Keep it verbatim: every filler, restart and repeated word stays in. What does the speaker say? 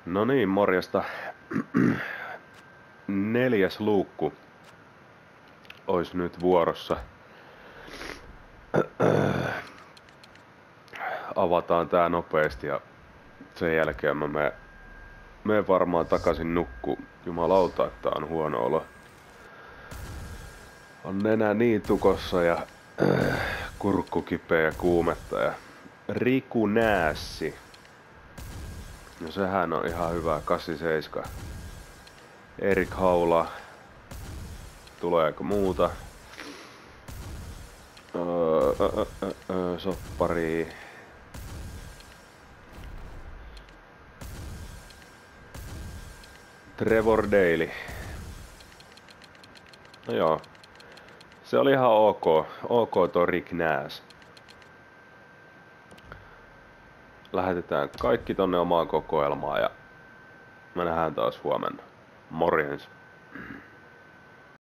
No niin, morjesta. Neljäs luukku ois nyt vuorossa. Avataan tää nopeesti ja sen jälkeen mä menen, menen varmaan takaisin nukkuu. Jumalauta, että on huono olo. On nenä niin tukossa ja äh, kurkku kipeä ja kuumetta ja Riku Näässi. No sehän on ihan hyvä, kahdeksankymmentäseitsemän. Erik Haula. Tuleeko muuta? Öö, öö, öö, öö, soppari. Trevor Daly. No joo. Se oli ihan ok. Ok tuo Rick Nääs. Lähetetään kaikki tonne omaan kokoelmaan ja me nähdään taas huomenna. Morjens.